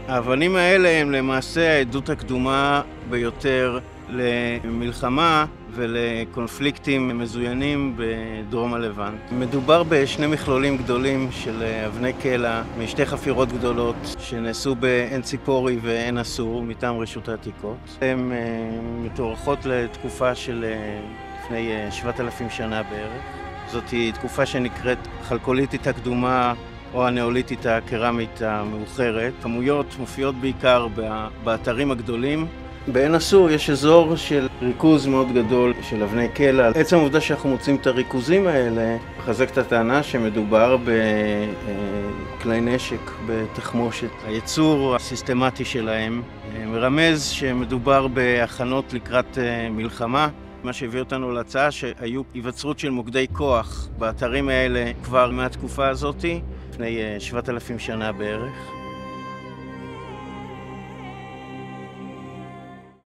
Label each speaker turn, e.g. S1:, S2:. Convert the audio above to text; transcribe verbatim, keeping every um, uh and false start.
S1: האבנים האלה הם למעשה העדות הקדומה ביותר למלחמה ולקונפליקטים מזוינים בדרום הלבנט. מדובר בשני מכלולים גדולים של אבני קלע משתי חפירות גדולות שנעשו בעין ציפורי ועין אסור מטעם רשות העתיקות. הן מתוארכות לתקופה של לפני שבעת אלפים שנה בערך. זאת היא תקופה שנקראת חלקוליתית הקדומה או הנאוליתית הקרמית המאוחרת. כמויות מופיעות בעיקר באתרים הגדולים. בעין אסור יש אזור של ריכוז מאוד גדול של אבני קלע. עצם העובדה שאנחנו מוצאים את הריכוזים האלה מחזק את הטענה שמדובר בכלי נשק, בתחמושת. הייצור הסיסטמטי שלהם מרמז שמדובר בהכנות לקראת מלחמה. מה שהביא אותנו להצעה שהיו היווצרות של מוקדי כוח באתרים האלה כבר מהתקופה הזאת, לפני שבעת אלפים שנה בערך.